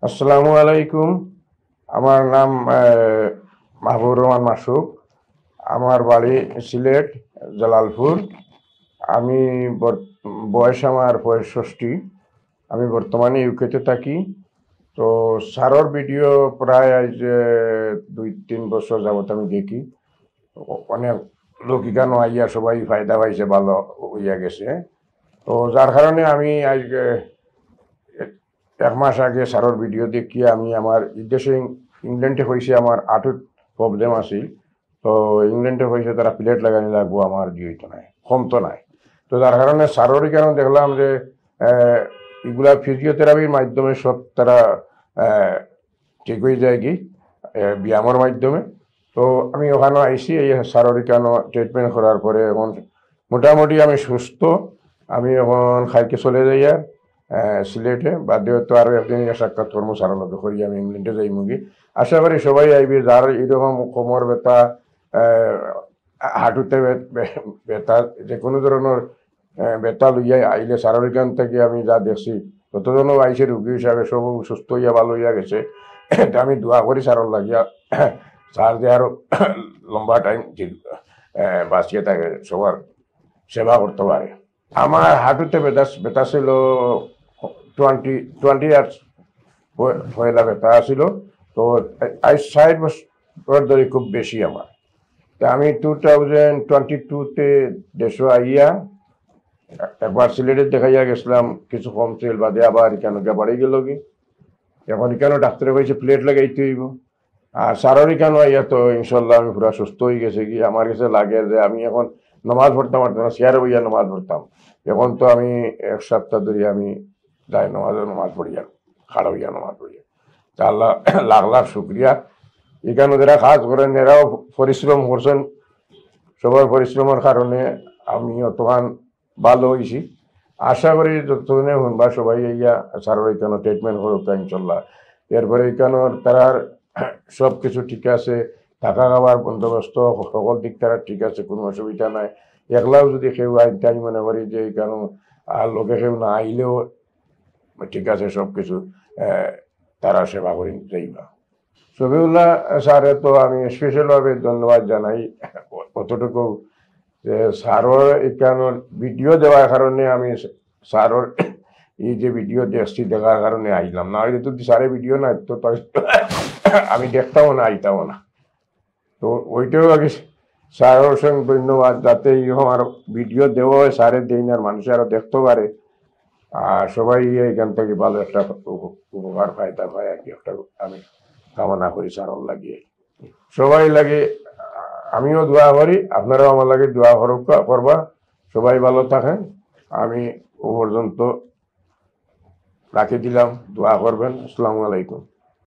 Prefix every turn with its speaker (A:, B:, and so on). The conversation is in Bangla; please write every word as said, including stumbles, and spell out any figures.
A: আসসালামু আলাইকুম। আমার নাম আহ, মাহবুবুর রহমান মাসুক। আমার বাড়ি সিলেট, জালালপুর। আমি বর- বয়স আমার পঁয়ষট্টি। আমি বর্তমানে ইউকেতে থাকি। তো সারর ভিডিও প্রায় আজ আহ, দুই তিন বছর যাবত আমি দেখি। অ- অনেক লোক এখানে আইয়া সবাই ফায়দা পাইছে, ভালো হইয়া গেছে। তো যার কারণে আমি আজ এক মাস আগে সারর ভিডিও দেখি আমি আমার দেশে ইংল্যান্ডে হয়েছে আমার আঁটুর প্রবলেম আছিল। তো ইংল্যান্ডে হয়েছে তারা প্লেট লাগানি লাগবো, আমার দিয়েই তো নাই, কম তো নাই। তো যার কারণে সাররই কেন দেখলাম যে আহ, এগুলা ফিজিওথেরাপির মাধ্যমে সব তারা আহ, ঠিক হয়ে যায় কি আহ, ব্যায়ামের মাধ্যমে। তো আমি ওখানে আইসি, এই সাররি কেন ট্রিটমেন্ট করার পরে এখন মোটামুটি আমি সুস্থ। আমি এখন খাইকে চলে যাই আর আহ, সিলেটে বাদে তো আরো একদিন সাক্ষাৎ কর্ম সারানো করি, আমি ইংল্যান্ডে যাই মুগি। আশা করি সবাই আইবি যার এরকম কোমর ব্যথা, আহ, হাঁটুতে বে- বে- ব্যথা, যে কোনো ধরনের আহ, ব্যথা লইয়া আইলে সারারিকান থেকে আমি যা দেখছি ততজনও আইসে রুগী হিসাবে সব সুস্থ হইয়া ভালো হইয়া গেছে। তা আমি দোয়া করি সারর লাগিয়া সার যে আরো লম্বা টাইম বাঁচিয়ে থাকে, সবার সেবা করতে পারে। আমার হাঁটুতে ব্যথা ব্যথা ছিল টোয়েন্টি টোয়েন্টি ইয়ার্স পয়লা ব্যথা ছিল। তো আজ ষাট বছর ধরে খুব বেশি আমার। তা আমি টু থাউজেন্ড টোয়েন্টি টুতে দেশে আইয়া একবার সিলেটে দেখাইয়া গেছিলাম, কিছু কম ছিল বাদে আবার কেন বাড়ি গেল কি। এখন কেন ডাক্তারে কইছে প্লেট লাগাইতে হইব। আর সাররি কেন আইয়া তো ইনশাল্লাহ আমি পুরা সুস্থ হয়ে গেছে কি। আমার কাছে লাগে যে আমি এখন নমাজ পড়তাম পারতাম না, চেয়ারে বইয়া নমাজ পড়তাম। এখন তো আমি এক সপ্তাহ ধরে আমি যাই নমাজ নমাজ পড়িয়া, খাড়া হইয়া নমাজ পড়িয়া। তা আল্লাহ লাখ লাখ শুক্রিয়া। এখানে যারা কাজ করেন এরাও পরিশ্রম করছেন, সবার পরিশ্রমের কারণে আমি অতখান ভালো হয়েছি। আশা করি যতজনে শুনবা সবাই ইয়া সারর এখানে ট্রিটমেন্ট করুক ইনশাল্লাহ। এরপরে এখানে তারার সব কিছু ঠিক আছে, থাকা খাওয়ার বন্দোবস্ত সকল দিক তারা ঠিক আছে, কোনো অসুবিধা নাই। একলাও যদি কেউ আইতে আমি মনে করি যে এখানে আর লোকে কেউ না আইলেও ঠিক আছে, সব কিছু আহ, তারা সেবা করে যাইবা। সবিউল্লাহ স্যারে তো আমি স্পেশালভাবে ধন্যবাদ জানাই কতটুকু যে স্যারর এখানে ভিডিও দেওয়ার কারণে আমি স্যারর এই যে ভিডিও দেখছি দেখার কারণে আইলাম, না হইলে তো স্যারের ভিডিও না তো আমি দেখতামও না, আইতামও না। তো ওইটাও আগে স্যারের সঙ্গে ধন্যবাদ, যাতে এরকম আরো ভিডিও দেওয়া হয় স্যারের দিন আর মানুষ আরো দেখতে পারে। আর সবাই এখান থেকে ভালো একটা উপকার পায়, তা পায় আর কি একটা আমি কামনা করি স্যারর লাগিয়ে সবাই লাগে। আমিও দোয়া করি, আপনারাও আমার লাগে দোয়া করবা। সবাই ভালো থাকেন। আমি ও পর্যন্ত রাখি দিলাম, দোয়া করবেন। আসসালামু আলাইকুম।